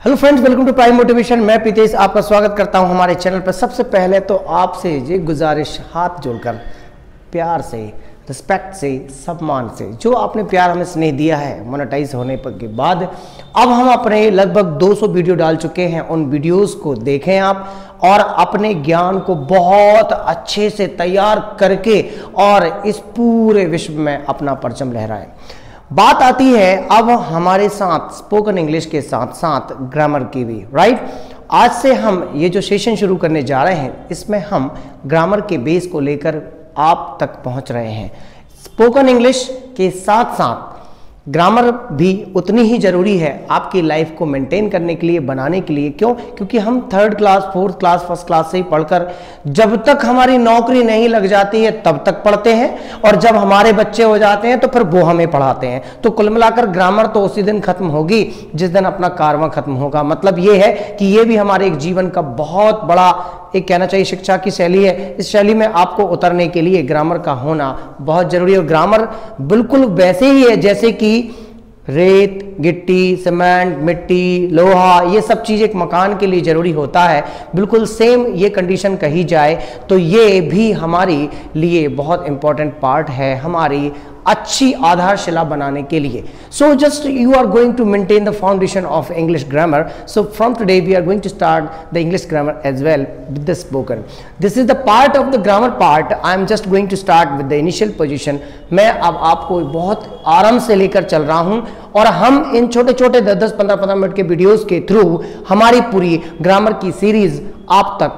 Hello friends, welcome to Prime Motivation. मैं प्रीतेश आपका स्वागत करता हूं हमारे चैनल पर। सबसे पहले तो आपसे ये गुजारिश, हाथ जोड़कर प्यार से, रिस्पेक्ट से, सम्मान से, जो आपने प्यार हमें स्नेह दिया है मोनेटाइज होने पर के बाद, अब हम अपने लगभग 200 वीडियो डाल चुके हैं। उन वीडियोस को देखें आप और अपने ज्ञान को बहुत अच्छे से तैयार करके और इस पूरे विश्व में अपना परचम लहराएं। बात आती है अब हमारे साथ स्पोकन इंग्लिश के साथ साथ ग्रामर की भी, राइट। आज से हम ये जो सेशन शुरू करने जा रहे हैं, इसमें हम ग्रामर के बेस को लेकर आप तक पहुंच रहे हैं। स्पोकन इंग्लिश के साथ साथ ग्रामर भी उतनी ही जरूरी है आपकी लाइफ को मेंटेन करने के लिए, बनाने के लिए। क्यों? क्योंकि हम 3rd class, 4th class, 1st class से ही पढ़कर जब तक हमारी नौकरी नहीं लग जाती है तब तक पढ़ते हैं, और जब हमारे बच्चे हो जाते हैं तो फिर वो हमें पढ़ाते हैं। तो कुल मिलाकर ग्रामर तो उसी दिन खत्म होगी जिस दिन अपना कारवां खत्म होगा। मतलब ये है कि ये भी हमारे एक जीवन का बहुत बड़ा, एक कहना चाहिए, शिक्षा की शैली है। इस शैली में आपको उतरने के लिए ग्रामर का होना बहुत जरूरी है। और ग्रामर बिल्कुल वैसे ही है जैसे कि रेत, गिट्टी, सीमेंट, मिट्टी, लोहा, ये सब चीज एक मकान के लिए जरूरी होता है। बिल्कुल सेम ये कंडीशन कही जाए तो ये भी हमारे लिए बहुत इंपॉर्टेंट पार्ट है हमारी अच्छी आधारशिला बनाने के लिए। So just you are going to maintain the foundation of English grammar. So from today we are going to start the English grammar as well with the spoken. This is the part of the grammar part. I am just going to start with the initial position. मैं अब आपको बहुत आराम से लेकर चल रहा हूं और हम इन छोटे छोटे 10-10, 15-15 मिनट के वीडियोस के थ्रू हमारी पूरी ग्रामर की सीरीज आप तक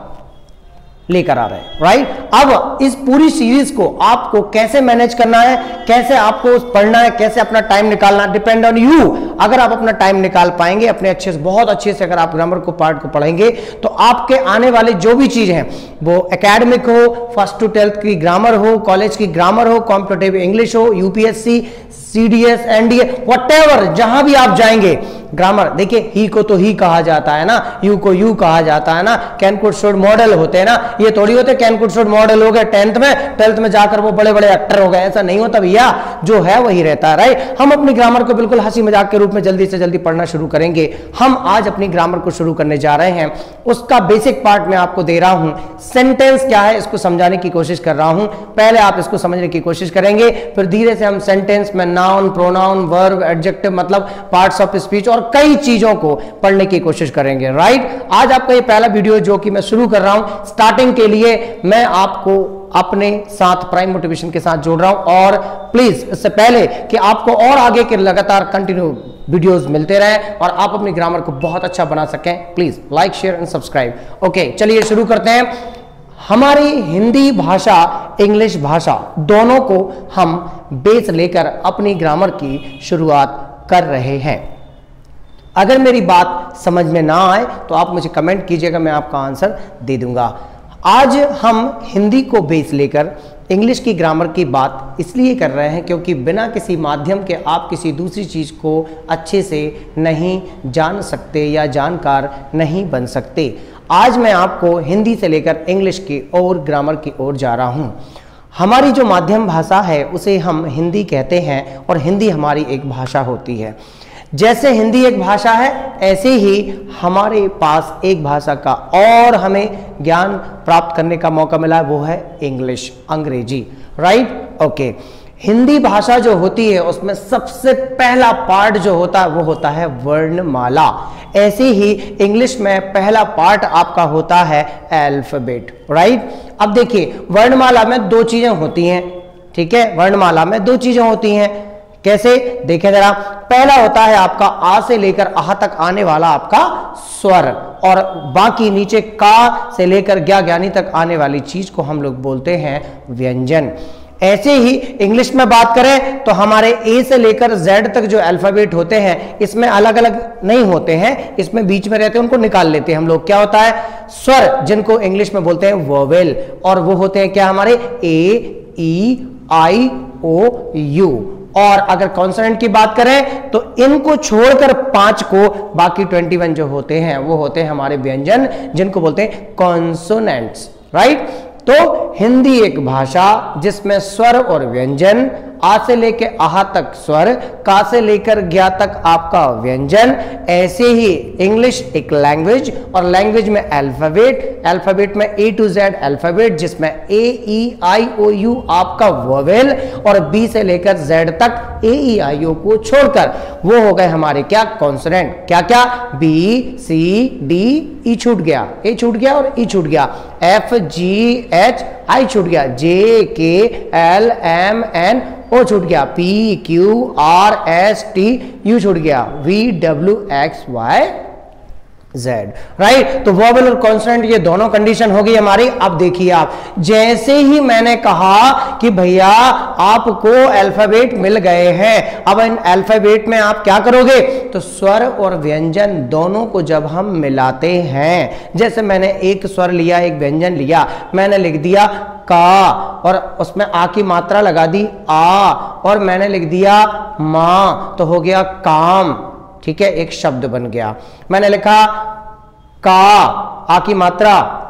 लेकर आ रहे हैं, राइट। अब इस पूरी सीरीज को आपको कैसे मैनेज करना है, कैसे आपको पढ़ना है, कैसे अपना टाइम निकालना, डिपेंड ऑन यू। अगर आप अपना टाइम निकाल पाएंगे अपने अच्छे से, बहुत अच्छे से, अगर आप ग्रामर को पार्ट को पढ़ेंगे तो आपके आने वाले जो भी चीज हैं, वो एकेडमिक हो, 1st to 12th की ग्रामर हो, कॉलेज की ग्रामर हो, कॉम्पिटिटिव इंग्लिश हो, यूपीएससी, सीडीएस, एनडीए, व्हाटएवर, जहां भी आप जाएंगे ग्रामर। देखिए, ही को तो ही कहा जाता है ना, यू को यू कहा जाता है ना, कैन कुड शुड मॉडल होते हैं ना। ये थोड़ी होते कैन कुड शुड मॉडल हो गए 10th में, 12th में जाकर वो बड़े बड़े एक्टर हो गए, ऐसा नहीं होता भैया। जो है वही रहता है, राइट। हम अपनी ग्रामर को बिल्कुल हंसी मजाक के रूप में जल्दी से जल्दी पढ़ना शुरू करेंगे। हम आज अपनी ग्रामर को शुरू करने जा रहे हैं। उसका बेसिक पार्ट मैं आपको दे रहा हूं। सेंटेंस क्या है इसको समझाने की कोशिश कर रहा हूं। पहले आप इसको समझने की कोशिश करेंगे, फिर धीरे से हम सेंटेंस में नाउन, प्रोनाउन, वर्ब, एडजेक्टिव, मतलब पार्ट्स ऑफ स्पीच और कई चीजों को पढ़ने की कोशिश करेंगे, राइट। आज आपका ये पहला वीडियो जो कि मैं शुरू कर रहा हूं, स्टार्टिंग के लिए मैं आपको अपने साथ प्राइम मोटिवेशन के साथ जोड़ रहा हूं। और प्लीज इससे पहले कि आपको और आगे के लगातार कंटिन्यू वीडियोस मिलते रहें और आप अपनी ग्रामर को बहुत अच्छा बना सकें, please like, share and subscribe. Okay, चलिए शुरू करते हैं। हमारी हिंदी भाषा, इंग्लिश भाषा, दोनों को हम बेस लेकर अपनी ग्रामर की शुरुआत कर रहे हैं। अगर मेरी बात समझ में ना आए तो आप मुझे कमेंट कीजिएगा, मैं आपका आंसर दे दूंगा। आज हम हिंदी को बेस लेकर इंग्लिश की ग्रामर की बात इसलिए कर रहे हैं क्योंकि बिना किसी माध्यम के आप किसी दूसरी चीज़ को अच्छे से नहीं जान सकते या जानकार नहीं बन सकते। आज मैं आपको हिंदी से लेकर इंग्लिश की और ग्रामर की ओर जा रहा हूँ। हमारी जो माध्यम भाषा है उसे हम हिंदी कहते हैं और हिंदी हमारी एक भाषा होती है। जैसे हिंदी एक भाषा है, ऐसे ही हमारे पास एक भाषा का और हमें ज्ञान प्राप्त करने का मौका मिला है, वो है इंग्लिश, अंग्रेजी, राइट। ओके, हिंदी भाषा जो होती है उसमें सबसे पहला पार्ट जो होता है वो होता है वर्णमाला। ऐसे ही इंग्लिश में पहला पार्ट आपका होता है अल्फाबेट, राइट। अब देखिए, वर्णमाला में 2 चीजें होती हैं, ठीक है। वर्णमाला में 2 चीजें होती हैं। कैसे? देखें जरा। पहला होता है आपका आ से लेकर आह तक आने वाला आपका स्वर, और बाकी नीचे का से लेकर ज्ञा ज्ञानी तक आने वाली चीज को हम लोग बोलते हैं व्यंजन। ऐसे ही इंग्लिश में बात करें तो हमारे ए से लेकर जेड तक जो अल्फाबेट होते हैं, इसमें अलग अलग नहीं होते हैं, इसमें बीच में रहते हैं, उनको निकाल लेते हैं हम लोग। क्या होता है? स्वर, जिनको इंग्लिश में बोलते हैं वोवेल, और वो होते हैं क्या हमारे? A, E, I, O, U. और अगर कॉन्सोनेंट की बात करें तो इनको छोड़कर 5 को, बाकी 21 जो होते हैं वो होते हैं हमारे व्यंजन, जिनको बोलते हैं कॉन्सोनेंट्स, राइट। तो हिंदी एक भाषा जिसमें स्वर और व्यंजन आ से लेके आहा तक स्वर, का से लेकर ज्ञा तक आपका व्यंजन। ऐसे ही इंग्लिश एक लैंग्वेज, और लैंग्वेज में अल्फाबेट, अल्फाबेट में A to Z अल्फाबेट, जिसमें A E I O U आपका वोवेल, और B से लेकर Z तक A E I O को छोड़कर वो हो गए हमारे क्या कॉन्सोनेंट। क्या क्या? B C D E छूट गया, A छूट गया और E छूट गया, F G H I छूट गया, J K L M N O छूट गया, P Q R S T U छूट गया, V W X Y Z। Right, तो वोवेल और कॉन्सोनेंट ये दोनों कंडीशन हो गई हमारी। अब देखिए आप, जैसे ही मैंने कहा कि भैया आपको अल्फाबेट मिल गए हैं, अब इन अल्फाबेट में आप क्या करोगे? तो स्वर और व्यंजन दोनों को जब हम मिलाते हैं, जैसे मैंने एक स्वर लिया, एक व्यंजन लिया, मैंने लिख दिया का, और उसमें आ की मात्रा लगा दी आ, और मैंने लिख दिया मां, तो हो गया काम। ठीक है, एक शब्द बन गया। मैंने लिखा का, आ की मात्रा,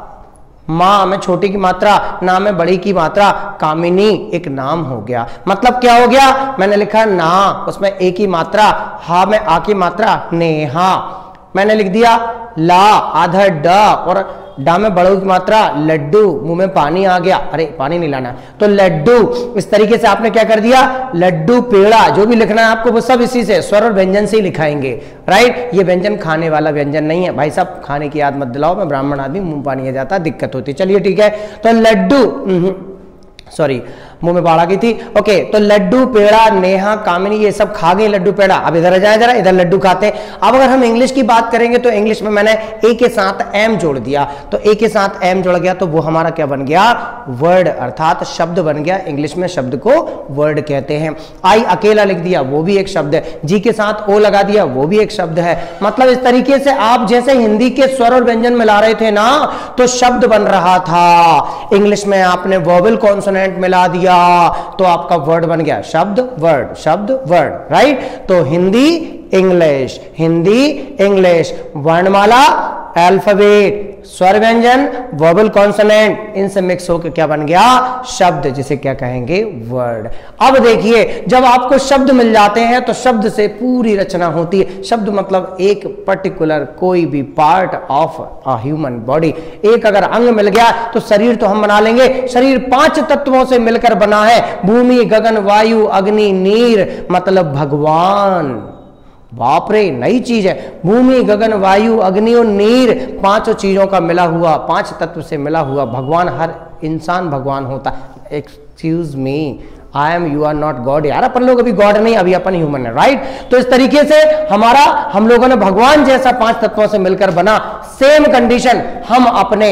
मां में छोटी की मात्रा, ना में बड़ी की मात्रा, कामिनी, एक नाम हो गया। मतलब क्या हो गया? मैंने लिखा ना, उसमें ए की मात्रा, हा में आ की मात्रा, नेहा। मैंने लिख दिया ला, आधा ड, और डा में बड़ों की मात्रा, लड्डू, मुंह में पानी आ गया, अरे पानी नहीं लाना, तो लड्डू। इस तरीके से आपने क्या कर दिया? लड्डू, पेड़ा, जो भी लिखना है आपको वो सब इसी से, स्वर और व्यंजन से ही लिखाएंगे। राइट, ये व्यंजन खाने वाला व्यंजन नहीं है भाई साहब, खाने की याद मत दिलाओ, मैं ब्राह्मण आदमी, मुंह पानी आ जाता, दिक्कत होती। चलिए ठीक है, तो लड्डू, सॉरी मुंह में बाढ़ आ गई थी। ओके, तो लड्डू, पेड़ा, नेहा, कामिनी, ये सब खा गई लड्डू पेड़ा। अब इधर आ जाए जरा, इधर लड्डू खाते। अब अगर हम इंग्लिश की बात करेंगे तो इंग्लिश में मैंने ए के साथ एम जोड़ दिया, तो ए के साथ एम जोड़ गया, तो वो हमारा क्या बन गया? वर्ड, अर्थात शब्द बन गया। इंग्लिश में शब्द को वर्ड कहते हैं। आई अकेला लिख दिया, वो भी एक शब्द है। जी के साथ ओ लगा दिया, वो भी एक शब्द है। मतलब इस तरीके से आप जैसे हिंदी के स्वर और व्यंजन मिला रहे थे ना, तो शब्द बन रहा था। इंग्लिश में आपने वोवेल कॉन्सोनेंट मिला दिया, तो आपका वर्ड बन गया, शब्द वर्ड, शब्द वर्ड। राइट, तो हिंदी इंग्लिश, हिंदी इंग्लिश, वर्णमाला अल्फाबेट, स्वर व्यंजन, वोवेल कॉन्सोनेंट, इनसे मिक्स होकर क्या बन गया? शब्द, जिसे क्या कहेंगे? वर्ड। अब देखिए, जब आपको शब्द मिल जाते हैं तो शब्द से पूरी रचना होती है। शब्द मतलब एक पर्टिकुलर कोई भी part of a human body. एक अगर अंग मिल गया तो शरीर तो हम बना लेंगे। शरीर 5 तत्वों से मिलकर बना है, भूमि, गगन, वायु, अग्नि, नीर, मतलब भगवान। बाप रे, नई चीज है। भूमि, गगन, वायु, अग्नि और नीर, 5 चीजों का मिला हुआ, 5 तत्व से मिला हुआ भगवान। हर इंसान भगवान होता है। Excuse me, I am, you are not God. यार अपन लोग अभी गॉड नहीं, अभी अपन ह्यूमन है। राइट, तो इस तरीके से हम लोगों ने भगवान जैसा 5 तत्वों से मिलकर बना। सेम कंडीशन हम अपने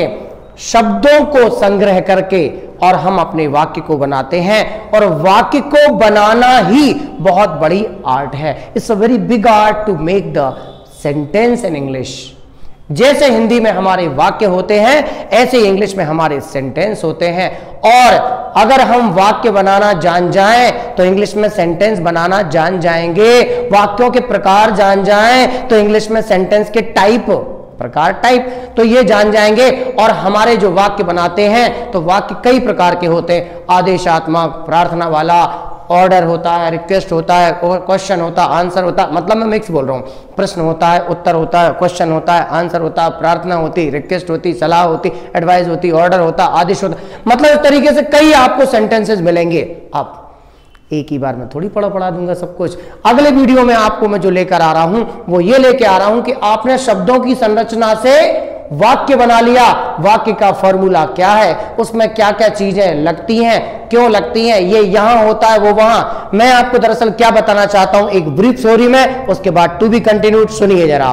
शब्दों को संग्रह करके और हम अपने वाक्य को बनाते हैं, और वाक्य को बनाना ही बहुत बड़ी आर्ट है। It's a very big art to make the sentence in English. जैसे हिंदी में हमारे वाक्य होते हैं, ऐसे इंग्लिश में हमारे सेंटेंस होते हैं। और अगर हम वाक्य बनाना जान जाएं तो इंग्लिश में सेंटेंस बनाना जान जाएंगे। वाक्यों के प्रकार जान जाएं तो इंग्लिश में सेंटेंस के प्रकार टाइप तो ये जान जाएंगे। और हमारे जो वाक्य बनाते हैं तो वाक्य कई प्रकार के होते हैं। आदेशात्मक, प्रार्थना वाला, ऑर्डर होता है, रिक्वेस्ट होता है, क्वेश्चन होता है, आंसर होता है। मतलब मैं मिक्स बोल रहा हूँ। प्रश्न होता है, उत्तर होता है, क्वेश्चन होता है, आंसर होता है, प्रार्थना होती, रिक्वेस्ट होती, सलाह होती, एडवाइस होती, ऑर्डर होता, आदेश होता। मतलब इस तरीके से कई आपको सेंटेंसेस मिलेंगे। आप एक ही बार में थोड़ी पढ़ा दूंगा सब कुछ। अगले वीडियो में आपको मैं जो लेकर आ रहा हूं वो ये लेकर आ रहा हूं कि आपने शब्दों की संरचना से वाक्य बना लिया। वाक्य का फॉर्मूला क्या है, उसमें क्या क्या चीजें लगती हैं, क्यों लगती हैं, ये यहां होता है वो वहां। मैं आपको दरअसल क्या बताना चाहता हूं एक ब्रीफ स्टोरी में, उसके बाद टू बी कंटिन्यूड। सुनिए जरा।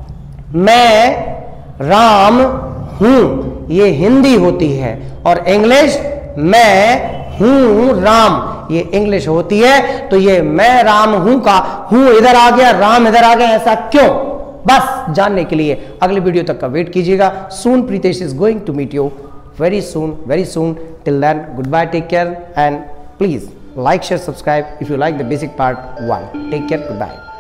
मैं राम हूं, ये हिंदी होती है, और इंग्लिश मैं हूं राम, ये इंग्लिश होती है। तो ये मैं राम हूं का हूं इधर आ गया, राम इधर आ गया, ऐसा क्यों? बस जानने के लिए अगले वीडियो तक का वेट कीजिएगा। Soon Pritesh is going to meet you very soon. Till then, goodbye, take care, and please like, share, subscribe if you like the basic part 1. Take care, goodbye.